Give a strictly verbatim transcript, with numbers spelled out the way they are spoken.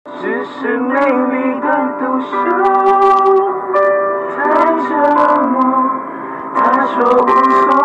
只是美丽的独秀太折磨。他说无所